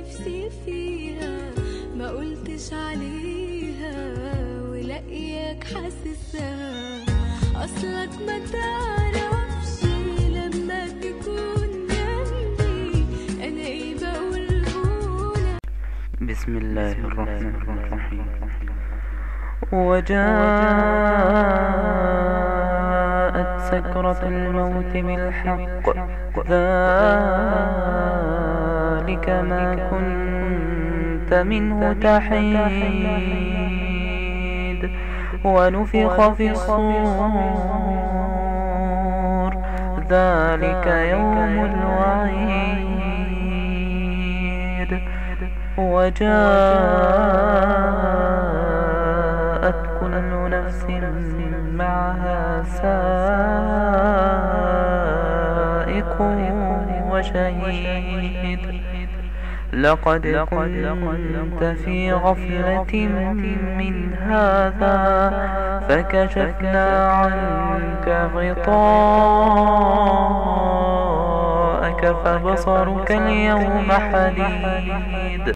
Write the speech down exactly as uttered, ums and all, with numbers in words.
نفسي فيها ما قلتش عليها ولاقياك حاسسها. اصلك ما تعرفش لما تكون جنبي انا ايه بقولهولك. بسم الله الرحمن الرحيم. وجاءت سكرة الموت بالحق ذلك ما كنت منه تحيد. ونفخ في الصور ذلك يوم الوعيد. وجاءت كل نفس معها سائق وشهيد. لقد كنت في غفلة من هذا فكشفنا عنك غطاءك فبصرك اليوم حديد.